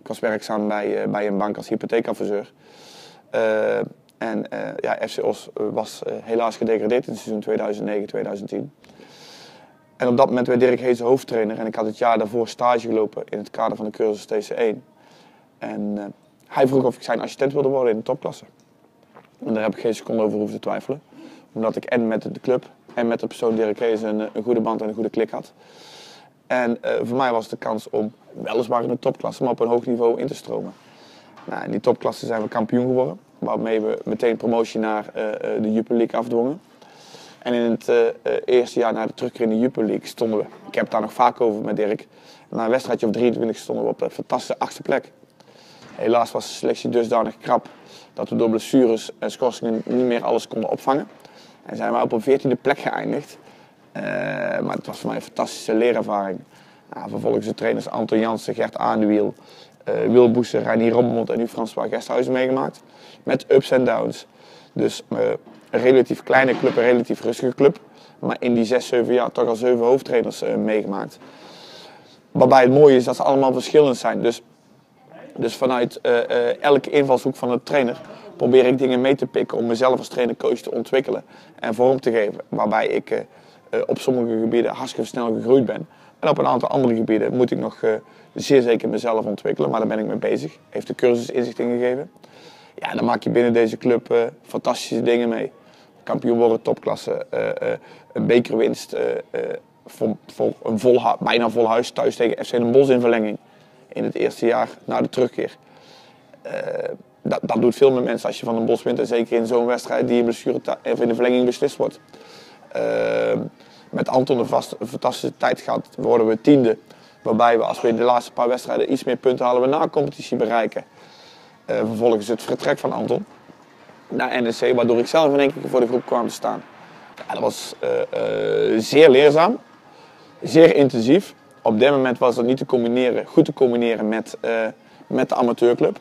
Ik was werkzaam bij een bank als hypotheekadviseur. FC Os was helaas gedegradeerd in het seizoen 2009-2010. En op dat moment werd Dirk Hees hoofdtrainer en ik had het jaar daarvoor stage gelopen in het kader van de cursus TC1. En hij vroeg of ik zijn assistent wilde worden in de topklasse. En daar heb ik geen seconde over hoeven te twijfelen. Omdat ik en met de club en met de persoon Dirk Hees een goede band en een goede klik had. En voor mij was het de kans om weliswaar in de topklasse, maar op een hoog niveau in te stromen. Nou, in die topklasse zijn we kampioen geworden. Waarmee we meteen promotie naar de Jupiler League afdwongen. En in het eerste jaar na de terugkeer in de Jupiler League stonden we, ik heb het daar nog vaak over met Dirk, na een wedstrijdje of 23 stonden we op de fantastische 8e plek. Helaas was de selectie dusdanig krap dat we door blessures en schorsingen niet meer alles konden opvangen. En zijn we op een 14e plek geëindigd. Maar het was voor mij een fantastische leerervaring. Nou, vervolgens de trainers Anton Jansen, Gert Aandewiel, Wil Boeser, Reinier Robbenmond en nu François Gesthuizen meegemaakt. Met ups en downs. Dus een relatief kleine club, een relatief rustige club. Maar in die 6, 7 jaar toch al 7 hoofdtrainers meegemaakt. Waarbij het mooie is dat ze allemaal verschillend zijn. Dus vanuit elke invalshoek van de trainer probeer ik dingen mee te pikken om mezelf als trainer-coach te ontwikkelen en vorm te geven. Waarbij ik op sommige gebieden hartstikke snel gegroeid ben. En op een aantal andere gebieden moet ik nog zeer zeker mezelf ontwikkelen, maar daar ben ik mee bezig. Heeft de cursus inzicht in gegeven. Ja, dan maak je binnen deze club fantastische dingen mee. Kampioen worden, topklasse, een bekerwinst, voor een bijna vol huis thuis tegen FC Den Bosch in verlenging. In het eerste jaar na de terugkeer. Dat doet veel met mensen als je van Den Bosch wint. En zeker in zo'n wedstrijd die in de verlenging beslist wordt. Met Anton een fantastische tijd gehad. Worden we 10e. Waarbij we als we in de laatste paar wedstrijden iets meer punten halen we na competitie bereiken. Vervolgens het vertrek van Anton naar NEC. Waardoor ik zelf in één keer voor de groep kwam te staan. Ja, dat was zeer leerzaam. Zeer intensief. Op dit moment was dat niet goed te combineren met de amateurclub.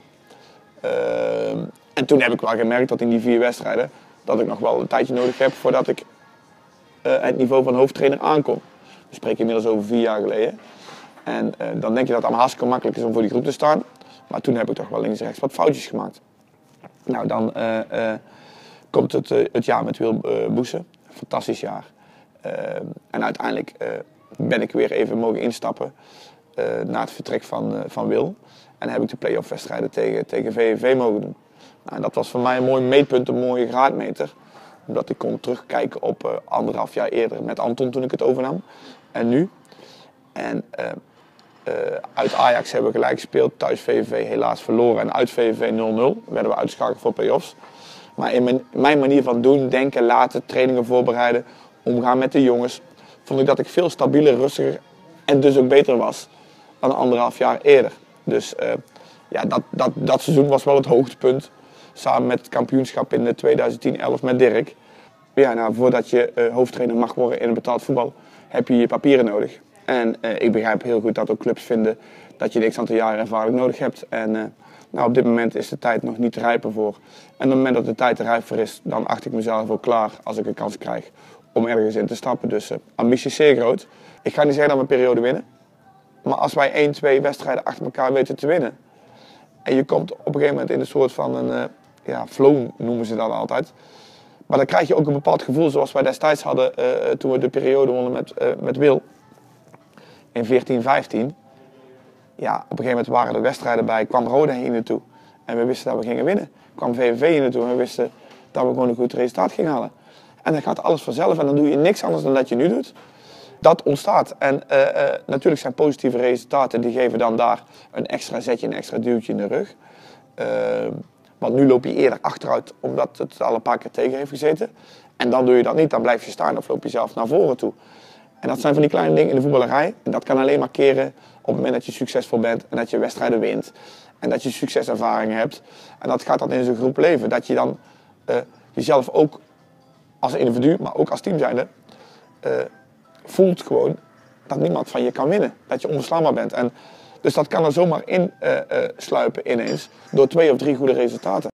En toen heb ik wel gemerkt dat in die 4 wedstrijden dat ik nog wel een tijdje nodig heb voordat ik het niveau van hoofdtrainer aankom. We spreken inmiddels over 4 jaar geleden. En dan denk je dat het allemaal hartstikke makkelijk is om voor die groep te staan. Maar toen heb ik toch wel links en rechts wat foutjes gemaakt. Nou, dan komt het jaar met Wil Boeser. Fantastisch jaar. En uiteindelijk ben ik weer even mogen instappen na het vertrek van Wil. En heb ik de play-off wedstrijden tegen VVV mogen doen. Nou, dat was voor mij een mooi meetpunt, een mooie graadmeter. Omdat ik kon terugkijken op 1,5 jaar eerder met Anton toen ik het overnam. En nu. En uit Ajax hebben we gelijk gespeeld. Thuis VVV helaas verloren. En uit VVV 0-0. Werden we uitgeschakeld voor play-offs. Maar in mijn manier van doen, denken, laten, trainingen voorbereiden, omgaan met de jongens, vond ik dat ik veel stabieler, rustiger en dus ook beter was dan 1,5 jaar eerder. Dus dat seizoen was wel het hoogtepunt. Samen met het kampioenschap in 2010-11 met Dirk. Ja, nou, voordat je hoofdtrainer mag worden in het betaald voetbal, heb je je papieren nodig. En ik begrijp heel goed dat ook clubs vinden dat je een x-aantal jaren ervaring nodig hebt. En op dit moment is de tijd nog niet rijp ervoor. En op het moment dat de tijd er rijp voor is, dan acht ik mezelf ook klaar als ik een kans krijg om ergens in te stappen. Dus ambitie is zeer groot. Ik ga niet zeggen dat we een periode winnen. Maar als wij 1, 2 wedstrijden achter elkaar weten te winnen. En je komt op een gegeven moment in een soort van een flow noemen ze dat altijd. Maar dan krijg je ook een bepaald gevoel zoals wij destijds hadden toen we de periode wonnen met Wil. In 14, 15. Ja, op een gegeven moment waren er wedstrijden bij, kwam Roda hier naartoe. En we wisten dat we gingen winnen. Kwam VVV hier naartoe en we wisten dat we gewoon een goed resultaat gingen halen. En dan gaat alles vanzelf en dan doe je niks anders dan dat je nu doet. Dat ontstaat. En natuurlijk zijn positieve resultaten, die geven dan daar een extra zetje, een extra duwtje in de rug. Want nu loop je eerder achteruit, omdat het al een paar keer tegen heeft gezeten. En dan doe je dat niet, dan blijf je staan of loop je zelf naar voren toe. En dat zijn van die kleine dingen in de voetballerij. En dat kan alleen maar keren op het moment dat je succesvol bent en dat je wedstrijden wint. En dat je succeservaringen hebt. En dat gaat dan in zo'n groep leven. Dat je dan jezelf ook als individu, maar ook als team zijnde, voelt gewoon dat niemand van je kan winnen. Dat je onverslaanbaar bent. En dus dat kan er zomaar in sluipen ineens door 2 of 3 goede resultaten.